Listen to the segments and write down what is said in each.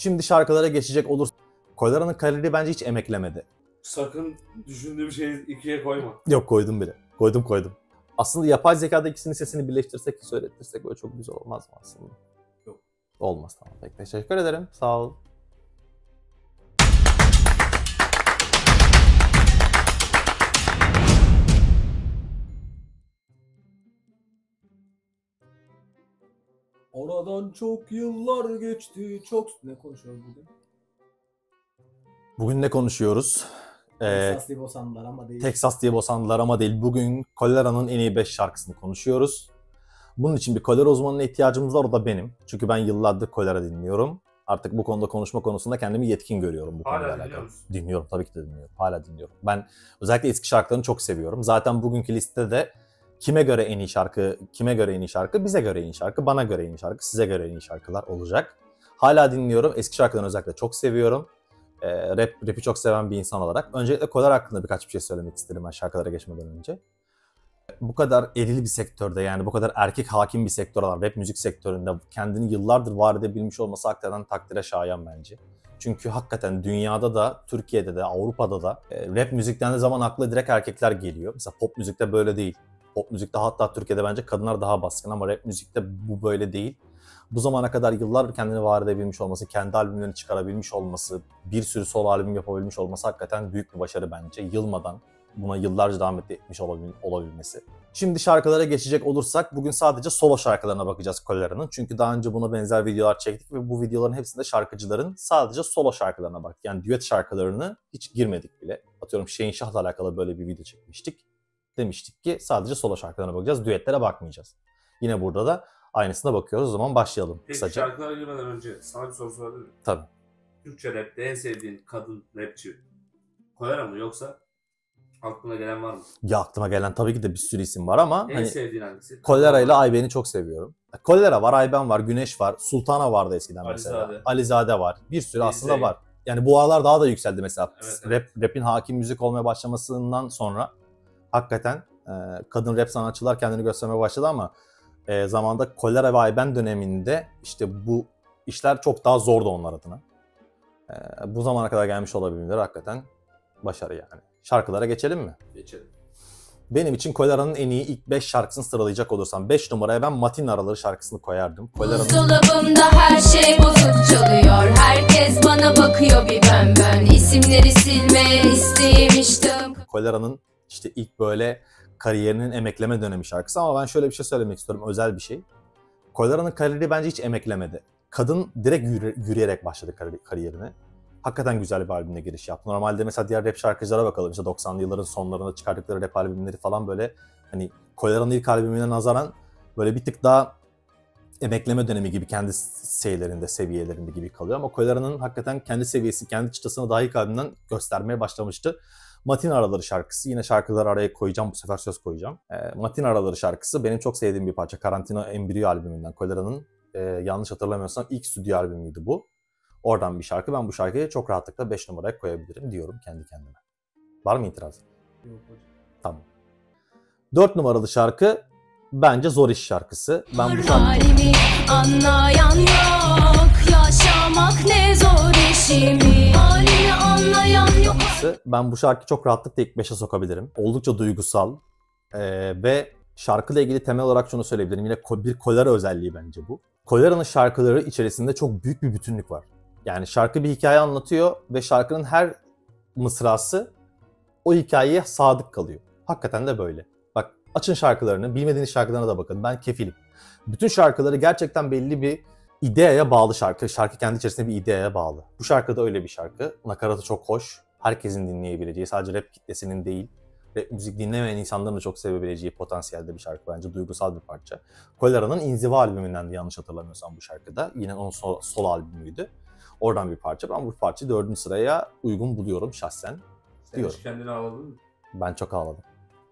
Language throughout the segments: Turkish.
Şimdi şarkılara geçecek olursak, Kolera'nın kariyeri bence hiç emeklemedi. Sakın düşündüğüm şeyi ikiye koyma. Yok, koydum bile. Koydum. Aslında yapay zekada ikisinin sesini birleştirsek, söylettirsek böyle çok güzel olmaz mı aslında? Yok. Olmaz, tamam. Peki, teşekkür ederim. Sağ ol. Oradan çok yıllar geçti, çok... Ne konuşuyoruz bugün? Bugün ne konuşuyoruz? Texas diye bosandılar ama değil. Texas diye bosandılar ama değil. Bugün Kolera'nın en iyi 5 şarkısını konuşuyoruz. Bunun için bir Kolera uzmanına ihtiyacımız var, o da benim. Çünkü ben yıllardır Kolera dinliyorum. Artık bu konuda konuşma konusunda kendimi yetkin görüyorum bu konuyla alakalı. Dinliyor musun? Dinliyorum, tabii ki de dinliyorum. Hala dinliyorum. Ben özellikle eski şarkılarını çok seviyorum. Zaten bugünkü listede kime göre en iyi şarkı, bize göre en iyi şarkı, bana göre en iyi şarkı, size göre en iyi şarkılar olacak. Hala dinliyorum. Eski şarkılarını özellikle çok seviyorum. Rap'i çok seven bir insan olarak. Öncelikle Kolera hakkında birkaç bir şey söylemek isterim ben şarkılara geçmeden önce. Bu kadar eril bir sektörde, yani bu kadar erkek hakim bir sektör olan rap müzik sektöründe kendini yıllardır var edebilmiş olması hakikaten takdire şayan bence. Çünkü hakikaten dünyada da, Türkiye'de de, Avrupa'da da rap müzikten de zaman akla direkt erkekler geliyor. Mesela pop müzikte böyle değil. Pop müzikte, hatta Türkiye'de bence kadınlar daha baskın ama rap müzikte bu böyle değil. Bu zamana kadar yıllardır kendini var edebilmiş olması, kendi albümlerini çıkarabilmiş olması, bir sürü solo albüm yapabilmiş olması hakikaten büyük bir başarı bence. Yılmadan buna yıllarca devam etmiş olabilmesi. Şimdi şarkılara geçecek olursak bugün sadece solo şarkılarına bakacağız Kolera'nın. Çünkü daha önce buna benzer videolar çektik ve bu videoların hepsinde şarkıcıların sadece solo şarkılarına baktık. Yani düet şarkılarını hiç girmedik bile. Atıyorum Şehin Şah'la alakalı böyle bir video çekmiştik. Demiştik ki sadece solo şarkılarına bakacağız, düetlere bakmayacağız. Yine burada da aynısına bakıyoruz. O zaman başlayalım Peki, kısaca. şarkılara girmeden önce sana bir soru sorabilir miyim? Tabii. Türkçe rapte en sevdiğin kadın rapçi Kolera mı, yoksa aklına gelen var mı? Ya aklıma gelen tabii ki de bir sürü isim var ama En hani sevdiğin hangisi? Kolera ile Ayben'i çok seviyorum. Kolera var, Ayben var, Güneş var, Sultana vardı eskiden mesela. Alizade. Alizade var. Bir sürü aslında Zeyn. var. Yani bu aralar daha da yükseldi mesela. Evet. Rap'in hakim müzik olmaya başlamasından sonra hakikaten kadın rap sanatçılar kendini göstermeye başladı ama zamanda Kolera ve Ayben döneminde işte bu işler çok daha zordu onlar adına. Bu zamana kadar gelmiş olabilmeleri hakikaten başarı yani. Şarkılara geçelim mi? Geçelim. Benim için Kolera'nın en iyi ilk 5 şarkısını sıralayacak olursam 5 numaraya ben Matin Araları şarkısını koyardım. Buzdolabımda her şey bozuk çalıyor. Herkes bana bakıyor bir ben. İsimleri silme istemiştim. Kolera'nın işte ilk böyle kariyerinin emekleme dönemi şarkısı ama ben şöyle bir şey söylemek istiyorum, özel bir şey. Kolera'nın kariyeri bence hiç emeklemedi. Kadın direkt yürüyerek başladı kariyerine. Hakikaten güzel bir albümle giriş yaptı. Normalde mesela diğer rap şarkıcılara bakalım. İşte 90'lı yılların sonlarında çıkardıkları rap albümleri falan böyle hani Kolera'nın ilk albümüne nazaran böyle bir tık daha emekleme dönemi gibi kendi seviyelerinde gibi kalıyor. Ama Kolera'nın hakikaten kendi seviyesi, kendi çıtasını daha ilk albümden göstermeye başlamıştı. Matin Araları şarkısı, yine şarkıları araya koyacağım, bu sefer söz koyacağım. Matin Araları şarkısı benim çok sevdiğim bir parça. Karantina Embriyo albümünden, Kolera'nın yanlış hatırlamıyorsam ilk stüdyo albümüydü bu. Oradan bir şarkı. Ben bu şarkıyı çok rahatlıkla 5 numaraya koyabilirim diyorum kendi kendime. Var mı itiraz? Yok hocam. Tamam. 4 numaralı şarkı bence Zor İş şarkısı. Ben bu şarkıyı... Halimi anlayan yok. Yaşamak ne zor işimi. Halimi anlayan yok. Ben bu şarkıyı çok rahatlıkla ilk 5'e sokabilirim. Oldukça duygusal ve şarkıyla ilgili temel olarak şunu söyleyebilirim. Yine bir Kolera özelliği bence bu. Kolera'nın şarkıları içerisinde çok büyük bir bütünlük var. Yani şarkı bir hikaye anlatıyor ve şarkının her mısrası o hikayeye sadık kalıyor. Hakikaten de böyle. Bak, açın şarkılarını, bilmediğiniz şarkılarına da bakın. Ben kefilim. Bütün şarkıları gerçekten belli bir ideaya bağlı şarkı. Şarkı kendi içerisinde bir ideaya bağlı. Bu şarkı da öyle bir şarkı. Nakaratı çok hoş. Herkesin dinleyebileceği, sadece rap kitlesinin değil, rap müzik dinlemeyen insanların da çok sevebileceği potansiyelde bir şarkı bence. Duygusal bir parça. Kolera'nın İnziva albümünden de yanlış hatırlamıyorsam bu şarkıda. Yine onun solo albümüydü. Oradan bir parça. Ben bu parçayı 4. sıraya uygun buluyorum şahsen. Sen diyorum. hiç kendini ağladın mı? Ben çok ağladım.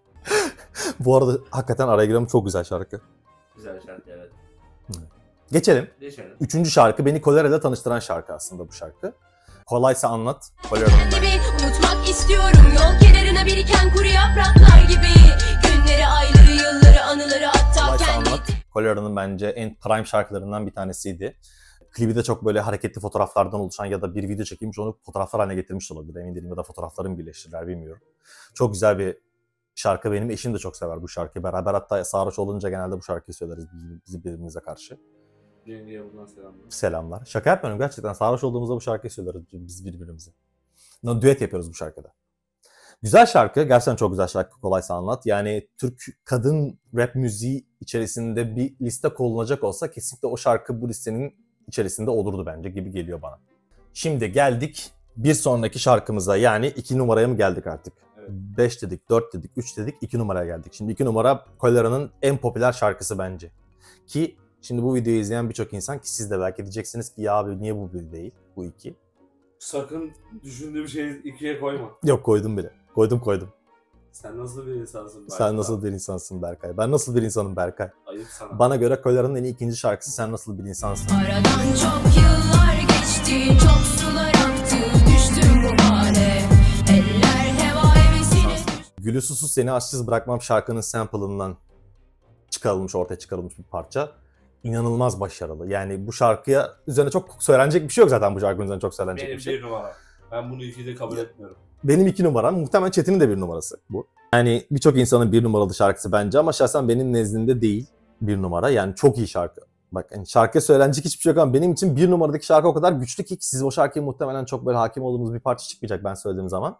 Bu arada hakikaten araya girelim, çok güzel şarkı. Güzel şarkı, evet. Geçelim. Geçelim. 3. şarkı beni Kolera'yla tanıştıran şarkı aslında bu şarkı. Kolaysa Anlat. Kolera'nın Gibi unutmak istiyorum yol kenarına biriken kuru yapraklar gibi. Günleri, ayları, yılları, anıları hatta Kolaysa kendi. Anlat. Kolera'nın bence en prime şarkılarından bir tanesiydi. klibi de çok böyle hareketli fotoğraflardan oluşan ya da bir video çekilmiş onu fotoğraflar haline getirmiş olabilir. Emin değilim ya da fotoğraflarını birleştirirler bilmiyorum. Çok güzel bir şarkı. Benim eşim de çok sever bu şarkıyı. Beraber hatta sarhoş olunca genelde bu şarkıyı söyleriz biz birbirimize karşı. Yengeye buradan selamlar. Selamlar. Şaka yapmıyorum gerçekten. Sarhoş olduğumuzda bu şarkıyı söyleriz biz birbirimize. Düet yapıyoruz bu şarkıda. Güzel şarkı. Gerçekten çok güzel şarkı. Kolaysa anlat. Yani Türk kadın rap müziği içerisinde bir liste konulacak olsa kesinlikle o şarkı bu listenin içerisinde olurdu bence gibi geliyor bana. Şimdi geldik bir sonraki şarkımıza. Yani 2 numaraya mı geldik artık? Evet. 5 dedik, 4 dedik, 3 dedik, 2 numaraya geldik. Şimdi 2 numara Kolera'nın en popüler şarkısı bence. Ki şimdi bu videoyu izleyen birçok insan ki siz de belki diyeceksiniz ki ya abi niye bu bir değil, bu 2? Sakın düşündüğüm şeyi 2'ye koyma. Yok koydum bile. Koydum. Sen nasıl bir insansın Berkay? Sen nasıl bir insansın Berkay? Ben nasıl bir insanım Berkay? Ayıp sana. Bana göre Kolera'nın en iyi ikinci şarkısı Sen Nasıl Bir İnsansın. Aradan çok yıllar geçti, çok sular aktı, düştüm bu hale. Eller heva hevesine. Gülü Susuz Seni Açsız Bırakmam şarkının sample'ından ortaya çıkarılmış bir parça. İnanılmaz başarılı. Yani bu şarkıya üzerine çok söylenecek bir şey yok zaten bu şarkının üzerine çok söylenecek Benim bir şey. bir numara. Ben bunu 2'de kabul etmiyorum. Benim 2 numaram. Muhtemelen Çetin'in de 1 numarası bu. Yani birçok insanın 1 numaralı şarkısı bence ama şahsen benim nezdimde değil 1 numara. Yani çok iyi şarkı. Bak yani şarkıya söylenecek hiçbir şey yok ama benim için 1 numaradaki şarkı o kadar güçlü ki siz o şarkıya muhtemelen çok böyle hakim olduğumuz bir parça çıkmayacak ben söylediğim zaman.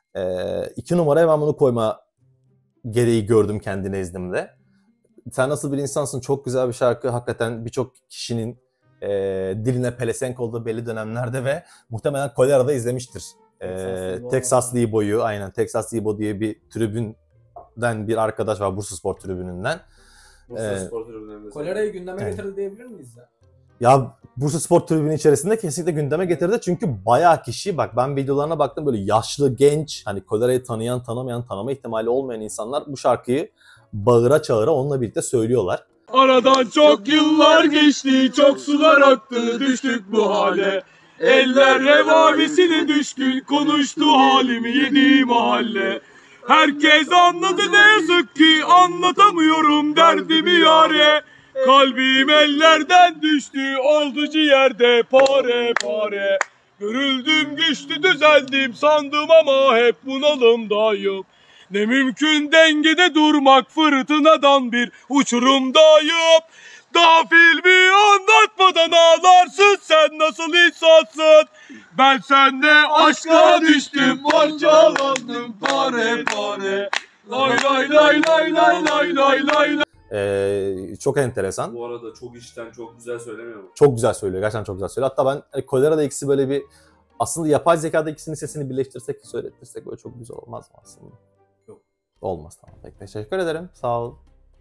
2 numaraya ben bunu koyma gereği gördüm kendi nezdimde. Sen Nasıl Bir İnsansın çok güzel bir şarkı. Hakikaten birçok kişinin diline pelesenk olduğu belli dönemlerde ve muhtemelen Kolera'da izlemiştir. Texas Libo'yu, aynen Texas Libo diye bir tribünden bir arkadaş var Bursaspor tribününden. Bursa Spor Tribünü'nde. Kolera'yı gündeme Evet. getirdi diyebilir miyiz ya? Ya Bursaspor tribünü içerisinde kesinlikle gündeme getirdi çünkü bayağı kişi bak ben videolarına baktım böyle yaşlı genç hani Kolera'yı tanıyan tanımayan tanıma ihtimali olmayan insanlar bu şarkıyı bağıra çağıra onunla birlikte söylüyorlar. Aradan çok yıllar geçti, çok sular aktı, düştük bu hale. Eller revavisine düşkün, konuştu halimi yedi mahalle. Herkes anladı ne yazık ki, anlatamıyorum derdimi yare. Kalbim ellerden düştü, oldu ciğerde pare pare. Görüldüm güçlü düzeldim sandım ama hep bunalımdayım. Ne mümkün dengede durmak fırtınadan bir uçurumdayım. Daha filmi anlatmadan ağlarsın sen nasıl insansın. Ben sende aşka düştüm parçalandım pare pare. Lay lay lay lay lay lay lay lay. Çok enteresan. Bu arada çok içten çok güzel söylemiyor mu? Çok güzel söylüyor. Gerçekten çok güzel söylüyor. Hatta ben hani Kolera'da ikisi böyle bir aslında yapay zekada ikisinin sesini birleştirsek, söylettirsek böyle çok güzel olmaz mı aslında? Yok. Olmaz tamam. Peki teşekkür ederim. Sağ ol.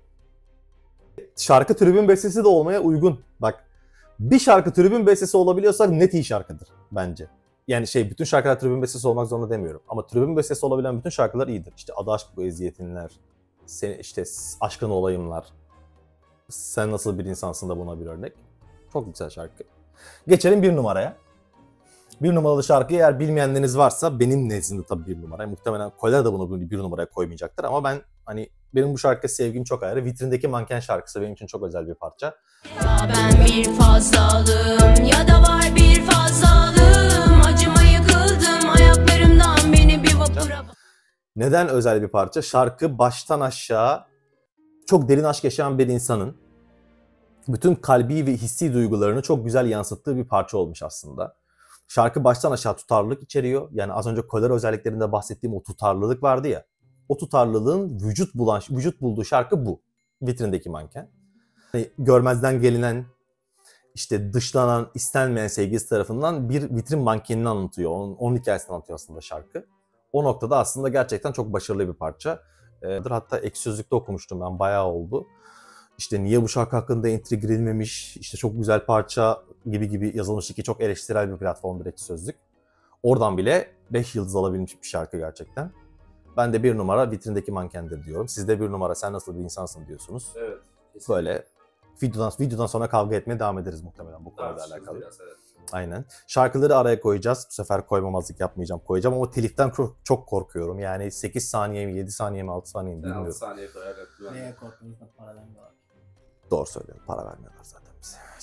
Şarkı tribün bestesi de olmaya uygun. Bak bir şarkı tribün bestesi olabiliyorsa net iyi şarkıdır bence. Yani bütün şarkılar tribün bestesi olmak zorunda demiyorum. Ama tribün bestesi olabilen bütün şarkılar iyidir. İşte Adı Aşk Bu Eziyetinler, işte Aşkın Olayımlar, Sen Nasıl Bir İnsansın da buna bir örnek. Çok güzel şarkı. Geçelim 1 numaraya. 1 numaralı şarkıyı eğer bilmeyenleriniz varsa benim nezdimde tabii 1 numara. Muhtemelen Kolera da bunu 1 numaraya koymayacaktır ama benim bu şarkıya sevgim çok ayrı. Vitrindeki Manken şarkısı benim için çok özel bir parça. Ya ben bir fazlalığım ya da var bir fazlalığım. Acıma yıkıldım ayaklarımdan beni bir vapura. Neden özel bir parça? Şarkı baştan aşağı çok derin aşk yaşayan bir insanın bütün kalbi ve hissi duygularını çok güzel yansıttığı bir parça olmuş aslında. Şarkı baştan aşağı tutarlılık içeriyor. Yani az önce Kolera özelliklerinde bahsettiğim o tutarlılık vardı ya. O tutarlılığın vücut bulduğu şarkı bu. Vitrindeki Manken. Yani görmezden gelinen, işte dışlanan, istenmeyen sevgilisi tarafından bir vitrin mankenini anlatıyor. Onun hikayesini anlatıyor aslında şarkı. O noktada aslında gerçekten çok başarılı bir parça. Hatta Ekşi Sözlük'te okumuştum ben, bayağı oldu. İşte niye bu şarkı hakkında entry girilmemiş, işte çok güzel parça gibi yazılmış ki çok eleştirel bir platformdur Ekşi Sözlük. Oradan bile 5 yıldız alabilmiş bir şarkı gerçekten. Ben de 1 numara Vitrindeki Mankendir diyorum. Siz de 1 numara Sen Nasıl Bir İnsansın diyorsunuz. Evet. Kesinlikle. Böyle videodan sonra kavga etmeye devam ederiz muhtemelen bu konuyla alakalı. Biraz, evet. Aynen. Şarkıları araya koyacağız. Bu sefer koymamazlık yapmayacağım. Koyacağım ama teliften çok korkuyorum. Yani 8 saniye mi, 7 saniye mi, 6 saniye mi bilmiyorum. 6 saniye koyar. Neye korktunuz da para vermiyorlar? Doğru söylüyorum. Para vermiyorlar zaten bize.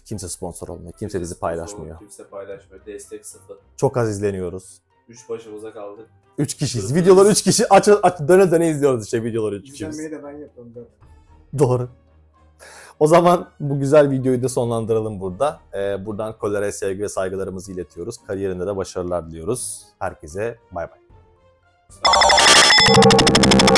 Kimse sponsor olmuyor. Kimse bizi paylaşmıyor. Kimse paylaşmıyor. Destek sıfır. Çok az izleniyoruz. 3 başımıza kaldık. 3 kişiyiz. Videolar 3 kişi. Aç döne döne izliyoruz işte videoları 3 kişiyiz. İzlenmeyi de ben yapıyorum. Doğru. O zaman bu güzel videoyu da sonlandıralım burada. Buradan Kolera'ya sevgi ve saygılarımızı iletiyoruz. Kariyerinde de başarılar diliyoruz. Herkese bay bay.